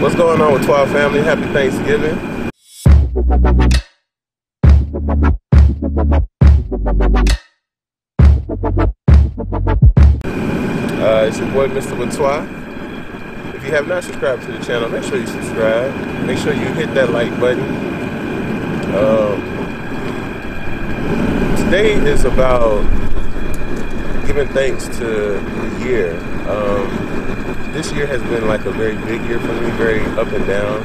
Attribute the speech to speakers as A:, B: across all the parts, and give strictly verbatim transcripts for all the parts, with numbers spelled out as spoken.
A: What's going on with Twa family? Happy Thanksgiving. Uh, it's your boy, Mister Twa. If you have not subscribed to the channel, make sure you subscribe. Make sure you hit that like button. Um, today is about giving thanks to the year. Um, this year has been like a very big year for me, very up and down.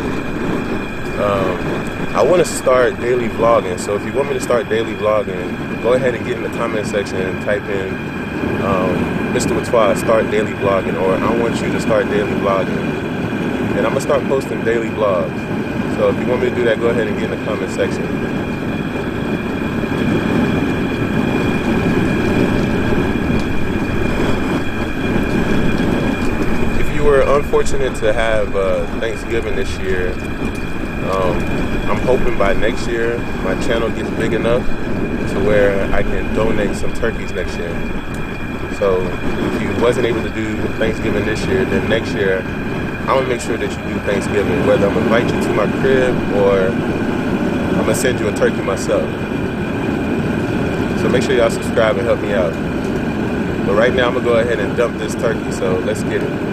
A: Um, I want to start daily vlogging, so if you want me to start daily vlogging, go ahead and get in the comment section and type in um, Mister Twa, start daily vlogging, or I want you to start daily vlogging. And I'm going to start posting daily vlogs. So if you want me to do that, go ahead and get in the comment section. We're unfortunate to have uh, Thanksgiving this year. Um, I'm hoping by next year my channel gets big enough to where I can donate some turkeys next year. So if you wasn't able to do Thanksgiving this year, then next year I'm gonna make sure that you do Thanksgiving, whether I'm gonna invite you to my crib or I'm gonna send you a turkey myself. So make sure y'all subscribe and help me out. But right now I'm gonna go ahead and dump this turkey, so let's get it.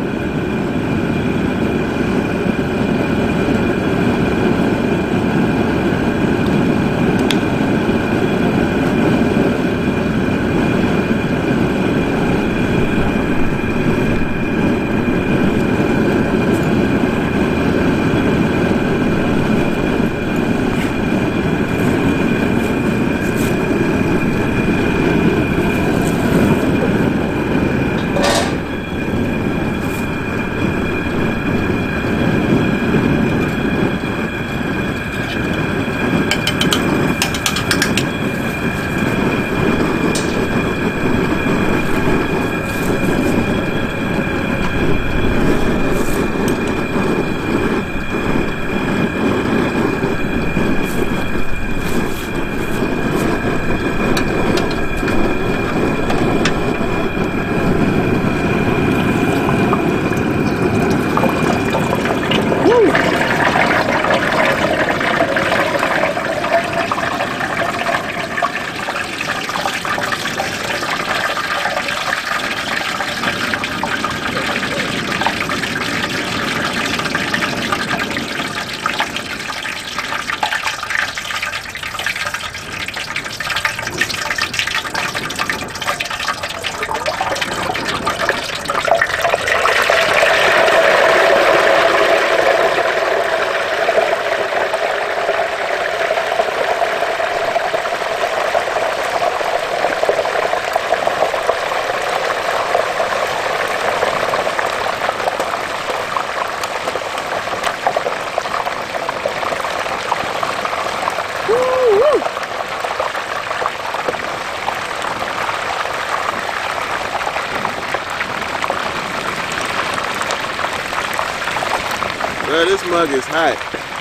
A: Bro, this mug is hot.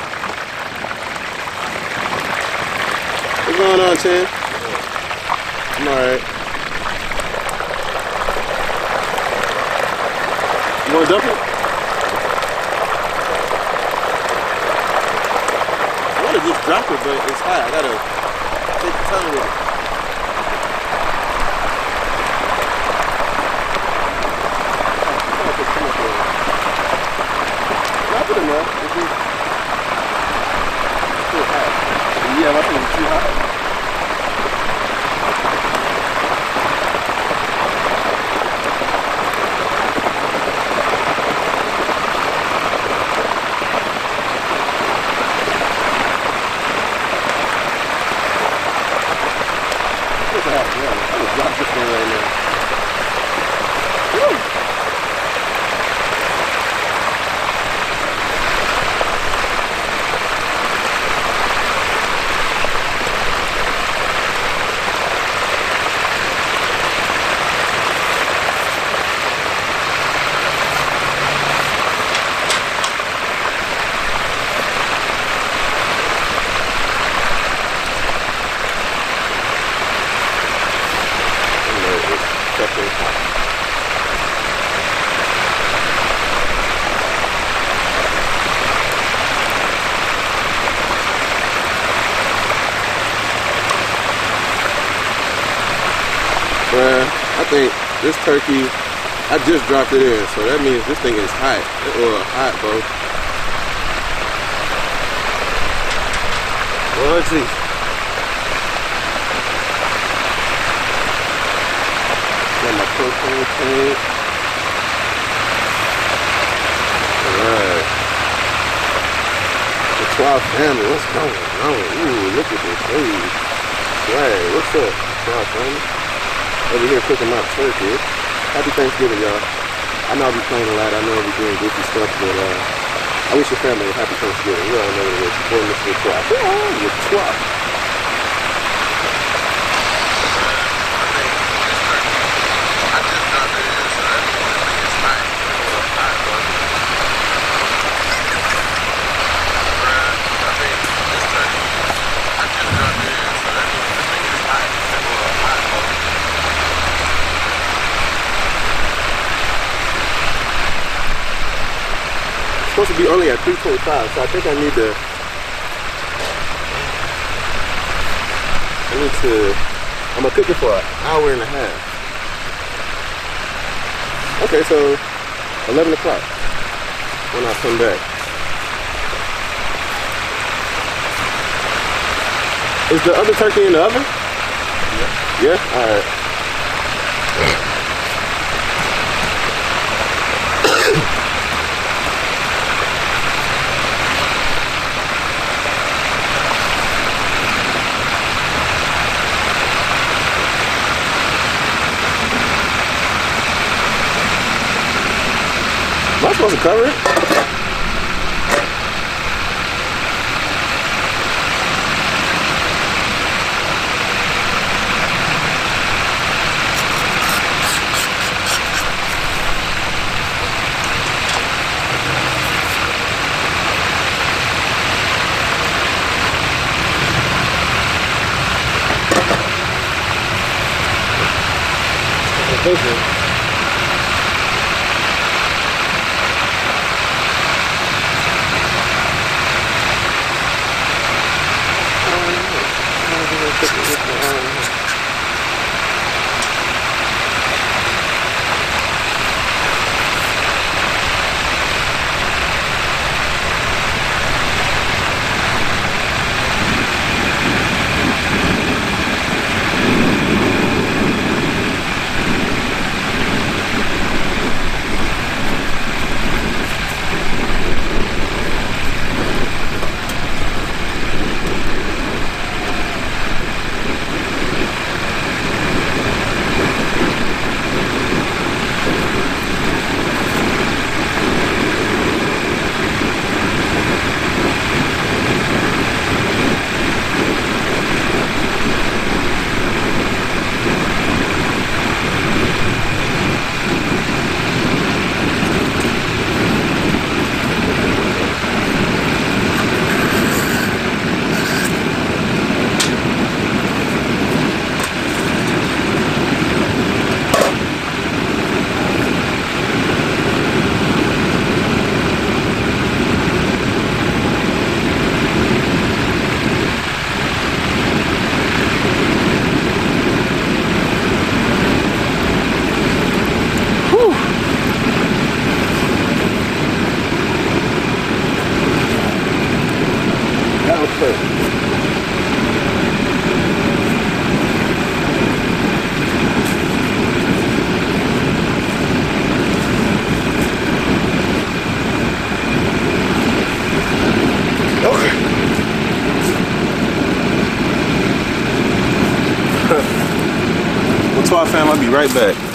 A: What's going on, Chan? I'm alright. You want to dump it? I want to just drop it, but it's hot. I gotta take the time with it. Drop it enough. It's just too hot. Yeah, I think it's too hot. This turkey, I just dropped it in, so that means this thing is hot. Or hot, bro. Well, let's see. Got my propane tank. Alright. The twelve family, what's going on? Ooh, look at this. Hey. Right, what's up, twelve family? Over here cooking my turkey. Happy Thanksgiving, y'all. I know I'll be playing a lot. I know I'll be doing goofy stuff, but uh, I wish your family a happy Thanksgiving. You all know what it is. Supporting Mister twelve. Oh, you're twelve. I just dropped it in, so that means this thing is hot. It's hot, bro. I think this turkey, I just dropped it in, so that means this thing is hot. It's hot, bro. Supposed to be only at three twenty-five, so I think I need to I need to I'm gonna cook it for an hour and a half. Okay, so eleven o'clock when I come back. Is the other turkey in the oven? Yeah. Yeah? Alright. Am I supposed to cover it? Thank you. Fam, I'll be right back.